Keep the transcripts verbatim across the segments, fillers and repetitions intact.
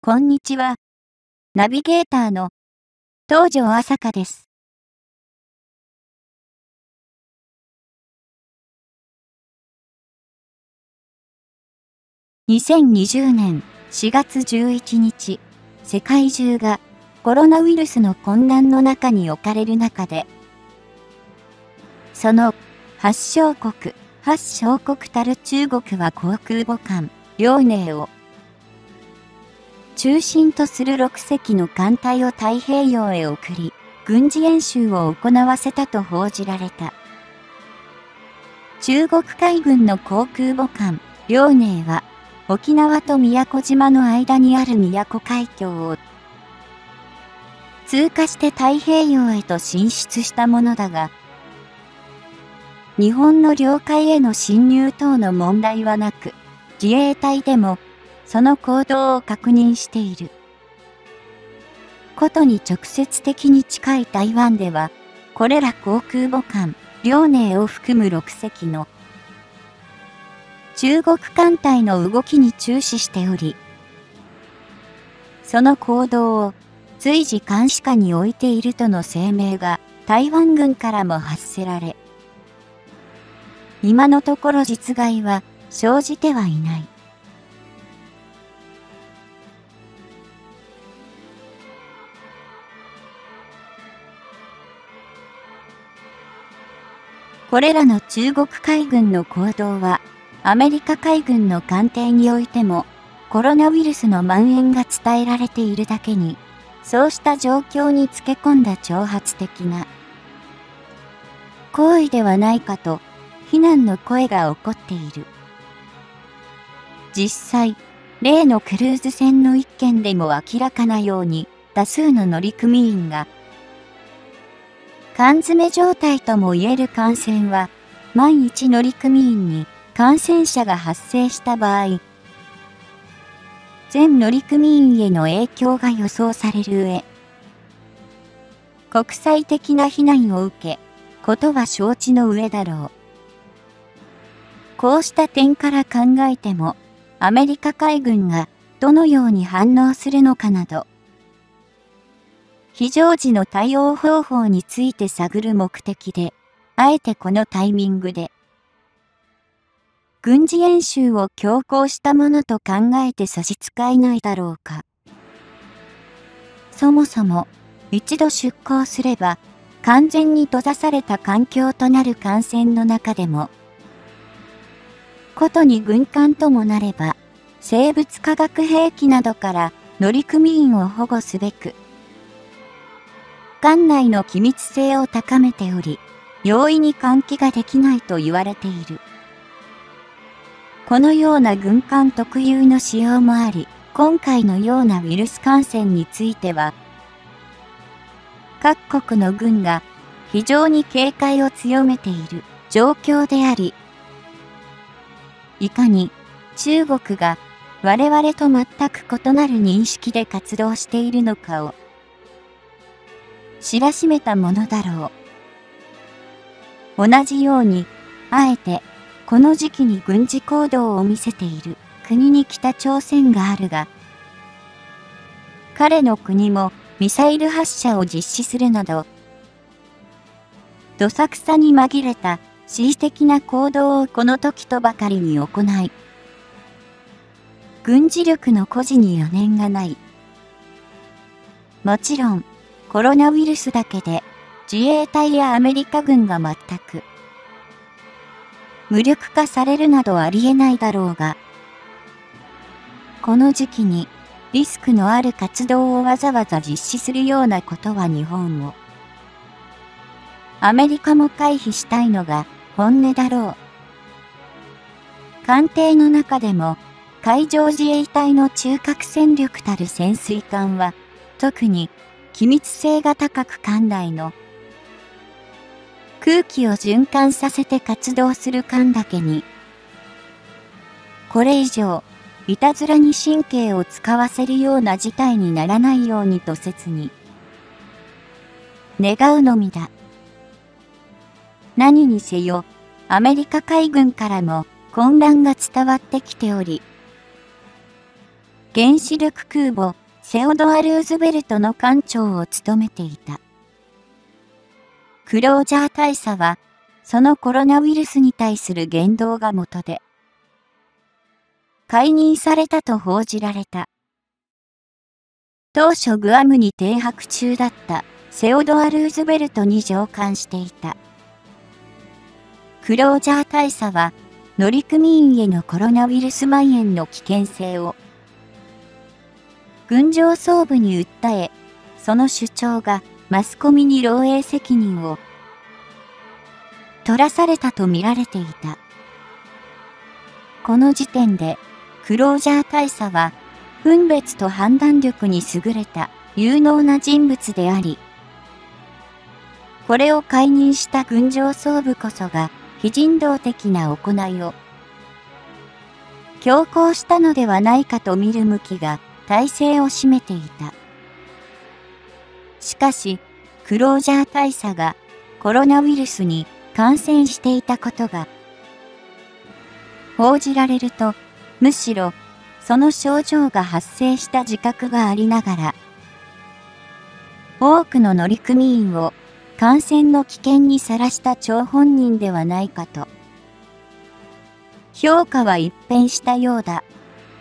こんにちは。ナビゲーターの東條朝香です。にせんにじゅうねんしがつじゅういちにち、世界中がコロナウイルスの混乱の中に置かれる中で、その発祥国、発祥国たる中国は航空母艦、遼寧を中心とするろくせきの艦隊を太平洋へ送り、軍事演習を行わせたと報じられた。中国海軍の航空母艦、遼寧は、沖縄と宮古島の間にある宮古海峡を通過して太平洋へと進出したものだが、日本の領海への侵入等の問題はなく、自衛隊でもその行動を確認している。ことに直接的に近い台湾では、これら航空母艦、遼寧を含むろくせきの中国艦隊の動きに注視しており、その行動を随時監視下に置いているとの声明が台湾軍からも発せられ、今のところ実害は生じてはいない。これらの中国海軍の行動は、アメリカ海軍の艦艇においても、コロナウイルスの蔓延が伝えられているだけに、そうした状況につけ込んだ挑発的な行為ではないかと、非難の声が起こっている。実際、例のクルーズ船の一件でも明らかなように、多数の乗組員が、缶詰状態とも言える感染は、万一乗組員に感染者が発生した場合、全乗組員への影響が予想される上、国際的な非難を受け、ことは承知の上だろう。こうした点から考えても、アメリカ海軍がどのように反応するのかなど、非常時の対応方法について探る目的で、あえてこのタイミングで、軍事演習を強行したものと考えて差し支えないだろうか。そもそも、一度出港すれば、完全に閉ざされた環境となる艦船の中でも、ことに軍艦ともなれば、生物化学兵器などから乗組員を保護すべく、艦内の機密性を高めており、容易に換気ができないと言われている。このような軍艦特有の仕様もあり、今回のようなウイルス感染については、各国の軍が非常に警戒を強めている状況であり、いかに中国が我々と全く異なる認識で活動しているのかを知らしめたものだろう。同じように、あえてこの時期に軍事行動を見せている国に北朝鮮があるが、彼の国もミサイル発射を実施するなど、どさくさに紛れた恣意的な行動をこの時とばかりに行い、軍事力の誇示に余念がない。もちろん、コロナウイルスだけで自衛隊やアメリカ軍が全く無力化されるなどありえないだろうが、この時期にリスクのある活動をわざわざ実施するようなことは日本もアメリカも回避したいのが本音だろう。艦艇の中でも海上自衛隊の中核戦力たる潜水艦は特に機密性が高く艦内の空気を循環させて活動する艦だけに、これ以上いたずらに神経を使わせるような事態にならないようにと切に願うのみだ。何にせよ、アメリカ海軍からも混乱が伝わってきており、 原子力空母セオドア・ルーズベルトの艦長を務めていた。クロージャー大佐は、そのコロナウイルスに対する言動が元で、解任されたと報じられた。当初グアムに停泊中だったセオドア・ルーズベルトに乗艦していた。クロージャー大佐は、乗組員へのコロナウイルス蔓延の危険性を、軍上層部に訴え、その主張がマスコミに漏洩責任を取らされたと見られていた。この時点で、クロージャー大佐は、分別と判断力に優れた有能な人物であり、これを解任した軍上層部こそが非人道的な行いを強行したのではないかと見る向きが大勢を占めていた。しかし、クロージャー大佐がコロナウイルスに感染していたことが報じられると、むしろその症状が発生した自覚がありながら、多くの乗組員を感染の危険にさらした張本人ではないかと、評価は一変したようだ。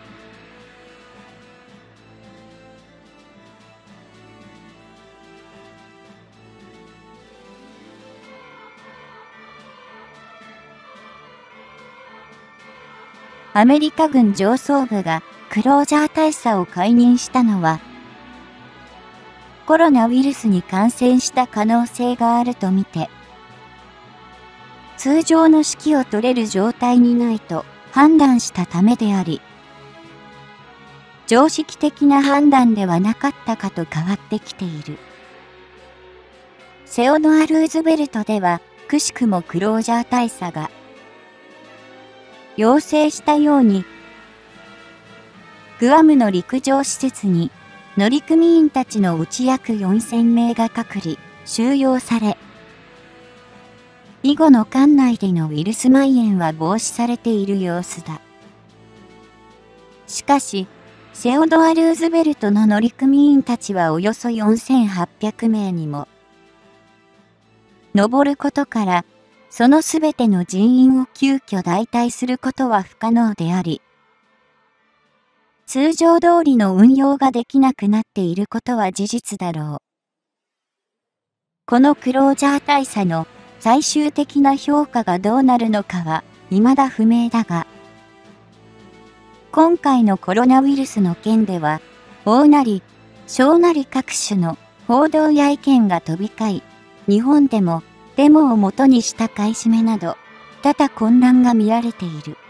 アメリカ軍上層部がクロージャー大佐を解任したのは、コロナウイルスに感染した可能性があるとみて、通常の指揮を取れる状態にないと判断したためであり、常識的な判断ではなかったかと変わってきている。セオドア・ルーズベルトでは、くしくもクロージャー大佐が、要請したように、グアムの陸上施設に乗組員たちのうち約よんせんめいが隔離、収容され、以後の艦内でのウイルス蔓延は防止されている様子だ。しかし、セオドア・ルーズベルトの乗組員たちはおよそよんせんはっぴゃくめいにも上ることから、そのすべての人員を急遽代替することは不可能であり、通常通りの運用ができなくなっていることは事実だろう。このクロージャー大佐の最終的な評価がどうなるのかは未だ不明だが、今回のコロナウイルスの件では、大なり小なり各種の報道や意見が飛び交い、日本でもデモをもとにした買い占めなど、多々混乱が見られている。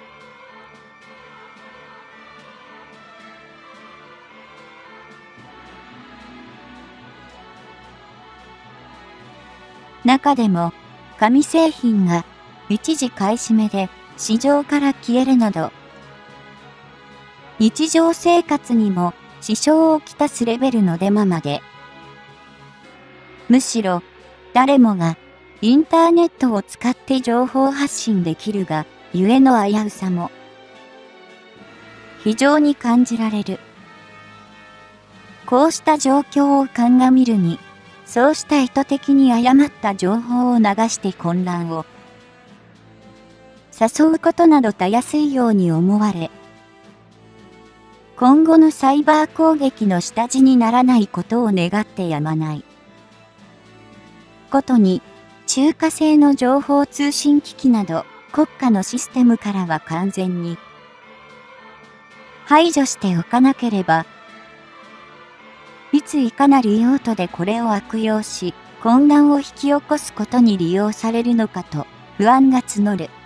中でも、紙製品が一時買い占めで市場から消えるなど、日常生活にも支障をきたすレベルのデマまで、むしろ誰もがインターネットを使って情報発信できるがゆえの危うさも非常に感じられる。こうした状況を鑑みるに、そうした意図的に誤った情報を流して混乱を誘うことなどたやすいように思われ、今後のサイバー攻撃の下地にならないことを願ってやまない。ことに、中華製の情報通信機器など国家のシステムからは完全に排除しておかなければ、いついかなる用途でこれを悪用し、混乱を引き起こすことに利用されるのかと不安が募る。